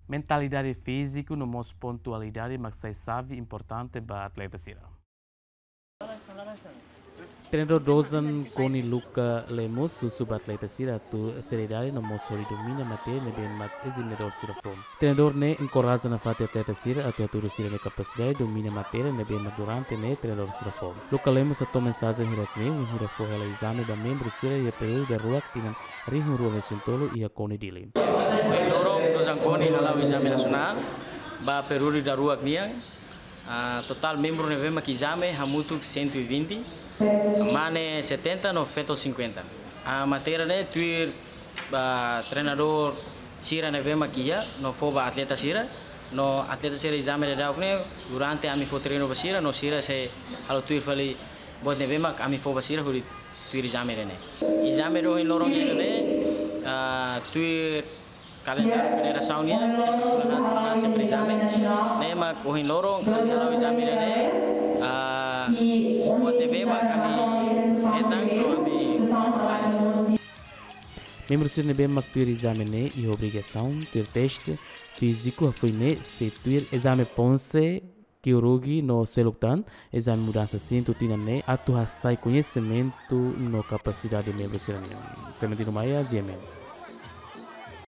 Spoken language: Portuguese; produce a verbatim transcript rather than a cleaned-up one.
mentalidade física, no mos pontualidade, mas sai sabe importante para atleta sira. Treinador Dozan Koni Luca Lemos, subatleta sira tu seriedade no mos hori domina matéria ne bem mat examinador sira fom. Treinador ne encoraja na fati atleta sira atu atu sira ne capacidade domina matéria ne bem mat durante ne treinador sira fom. Luca Lemos ato mensagem hiratne un hira fo ela exame da membro sira e período da rua tinan rihu rua mesentolo e a Koni dili. Lorong Dozan Koni halau exame nasional ba período da rua niang total membro ne bem mak exame hamutuk cento e vinte. Mane setenta no feto cinquenta. A matéria né tuir ba treinador sira ne vema kia no foba atleta sira no atleta sira exame de dau né durante a mi fo treino basira no sira se halo tuir fali bot ne vema a mi fo basira huri tuir exame ne. Exame do in lorong ele né tuir calendário federação nia sempre fulan fulan sempre exame né ma ko in lorong halo exame ne Membro sir nebe mak tuir exame ne e obrigação ter teste físico foi ne se tuir exame ponce que urugi no seluktan exame mudança cinto tina ne atu sai conhecimento no capacidade de membro sir ne. Clementino Maia, Ziemel.